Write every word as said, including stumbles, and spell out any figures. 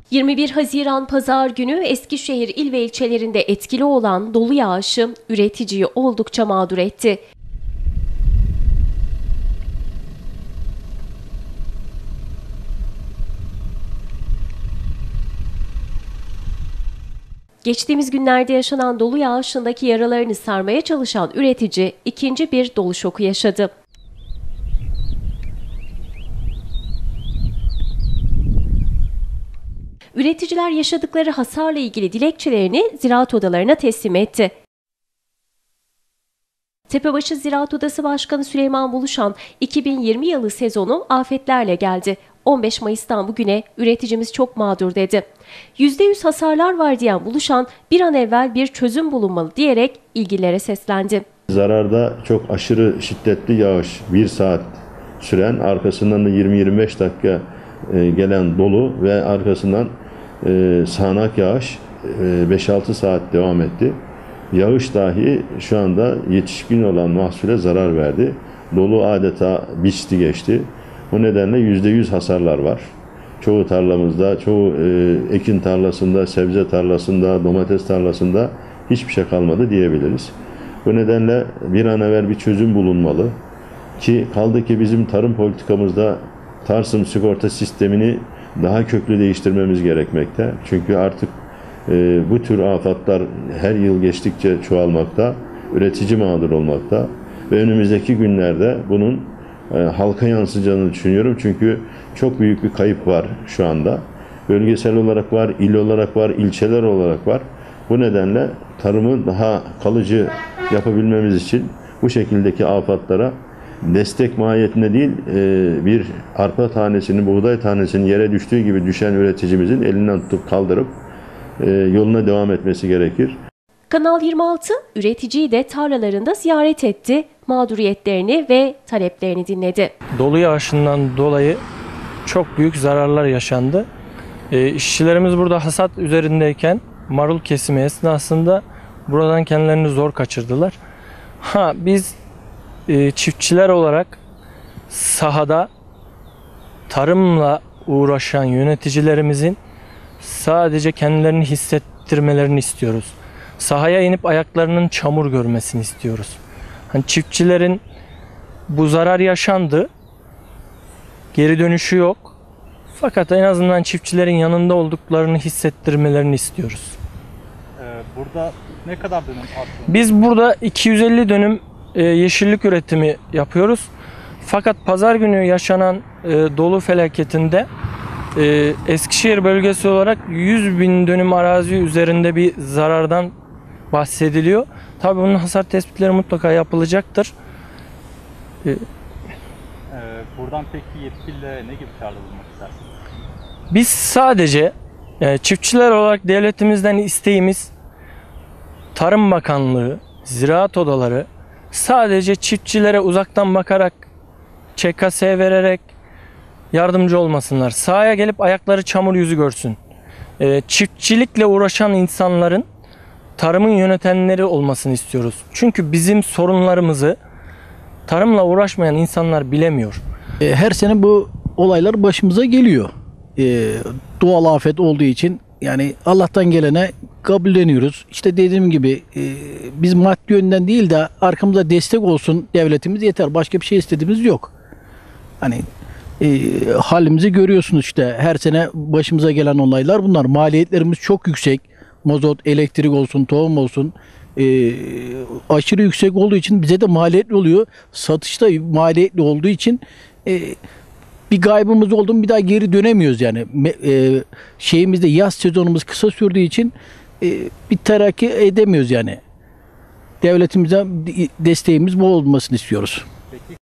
yirmi bir Haziran Pazar günü Eskişehir il ve ilçelerinde etkili olan dolu yağışı üreticiyi oldukça mağdur etti. Geçtiğimiz günlerde yaşanan dolu yağışındaki yaralarını sarmaya çalışan üretici ikinci bir dolu şoku yaşadı. Üreticiler yaşadıkları hasarla ilgili dilekçelerini ziraat odalarına teslim etti. Tepebaşı Ziraat Odası Başkanı Süleyman Buluşan, iki bin yirmi yılı sezonu afetlerle geldi. on beş Mayıs'tan bugüne üreticimiz çok mağdur dedi. yüzde yüz hasarlar var diyen Buluşan, bir an evvel bir çözüm bulunmalı diyerek ilgililere seslendi. Zararda çok aşırı şiddetli yağış, bir saat süren, arkasından da yirmi yirmi beş dakika gelen dolu ve arkasından sağanak yağış beş altı saat devam etti. Yağış dahi şu anda yetişkin olan mahsule zarar verdi. Dolu adeta biçti geçti. Bu nedenle yüzde yüz hasarlar var. Çoğu tarlamızda, çoğu e, ekin tarlasında, sebze tarlasında, domates tarlasında hiçbir şey kalmadı diyebiliriz. Bu nedenle bir an evvel bir çözüm bulunmalı. Ki kaldı ki bizim tarım politikamızda Tarım sigorta sistemini daha köklü değiştirmemiz gerekmekte. Çünkü artık e, bu tür afatlar her yıl geçtikçe çoğalmakta, üretici mağdur olmakta ve önümüzdeki günlerde bunun e, halka yansıyacağını düşünüyorum. Çünkü çok büyük bir kayıp var şu anda. Bölgesel olarak var, il olarak var, ilçeler olarak var. Bu nedenle tarımı daha kalıcı yapabilmemiz için bu şekildeki afatlara destek mahiyetinde değil, bir arpa tanesinin, buğday tanesinin yere düştüğü gibi düşen üreticimizin elinden tutup kaldırıp yoluna devam etmesi gerekir. Kanal yirmi altı üreticiyi de tarlalarında ziyaret etti, mağduriyetlerini ve taleplerini dinledi. Dolu yağışından dolayı çok büyük zararlar yaşandı. E, işçilerimiz burada hasat üzerindeyken marul kesimi esnasında buradan kendilerini zor kaçırdılar. Ha biz e, çiftçiler olarak sahada tarımla uğraşan yöneticilerimizin sadece kendilerini hissettirmelerini istiyoruz. Sahaya inip ayaklarının çamur görmesini istiyoruz. Hani çiftçilerin bu zarar yaşandı, geri dönüşü yok. Fakat en azından çiftçilerin yanında olduklarını hissettirmelerini istiyoruz. Ee, burada ne kadar dönüm attınız? Biz burada iki yüz elli dönüm e, yeşillik üretimi yapıyoruz. Fakat pazar günü yaşanan e, dolu felaketinde e, Eskişehir bölgesi olarak yüz bin dönüm arazi üzerinde bir zarardan bahsediliyor. Tabii bunun hasar tespitleri mutlaka yapılacaktır. E, Ee, buradan peki yetkililere ne gibi çağrıda bulunmak istersiniz? Biz sadece e, çiftçiler olarak devletimizden isteğimiz Tarım Bakanlığı, ziraat odaları sadece çiftçilere uzaktan bakarak Ç K S vererek yardımcı olmasınlar. Sahaya gelip ayakları çamur yüzü görsün. E, çiftçilikle uğraşan insanların tarımın yönetenleri olmasını istiyoruz. Çünkü bizim sorunlarımızı tarımla uğraşmayan insanlar bilemiyor. Her sene bu olaylar başımıza geliyor. Ee, doğal afet olduğu için yani Allah'tan gelene kabulleniyoruz. İşte dediğim gibi e, biz maddi yönden değil de arkamıza destek olsun devletimiz yeter. Başka bir şey istediğimiz yok. Hani e, halimizi görüyorsunuz işte her sene başımıza gelen olaylar bunlar. Maliyetlerimiz çok yüksek. Mazot, elektrik olsun, tohum olsun. E, aşırı yüksek olduğu için bize de maliyetli oluyor. Satışta maliyetli olduğu için e, bir kaybımız oldu mu bir daha geri dönemiyoruz yani. E, şeyimizde yaz sezonumuz kısa sürdüğü için e, bir terakki edemiyoruz yani. Devletimize desteğimiz bu olmasını istiyoruz. Peki